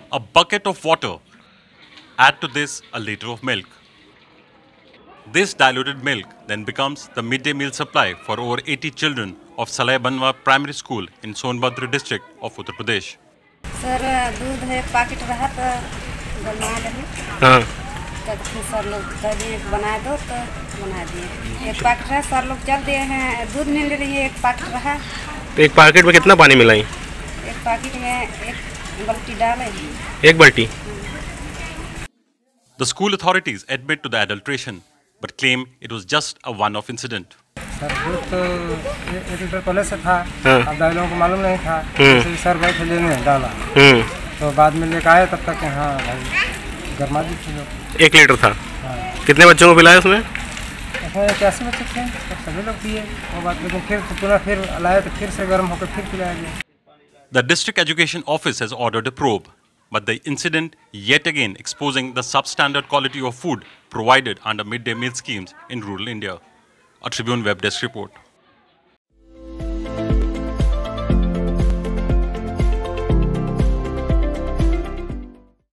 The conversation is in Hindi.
A bucket of water. Add to this a liter of milk. This diluted milk then becomes the midday meal supply for over 80 children of Salaibanwa primary school in Sonebhadra district of Uttar Pradesh. Sir दूध है पैकेट रहा तो बना लेंगे। हाँ। तो फिर सर लोग कह दिए बना दो तो बना दिए। एक पैकेट रहा सर लोग चल दिए हैं दूध नहीं ले रही है एक पैकेट रहा। तो एक पैकेट में कितना पानी मिलाई? एक पैकेट में एक बाल्टी डाले। एक बाल्टी? The school authorities admit to the adulteration but claim it was just a one-off incident. Sir दूध तो 1 लीटर पहले से था। हाँ। अब दाई लोगों को मालूम नहीं था। सर गए थे लेने डाला। तो बाद में लेकर आए तब तक हाँ भाई गर्मा दी थी लोग। 1 लीटर था। हाँ। कितने बच्चों को पिलाया उसमें? उसमें 81 बच्चे थे तो सभी लोग पिए वो बात लेकिन फिर पुनः फिर लाए तो फिर से गर्म होकर फिर पिलाया गया। The district education office has ordered a probe, but the incident yet again exposing the substandard quality of food provided under midday meal schemes in rural India. A Tribune Web Desk report.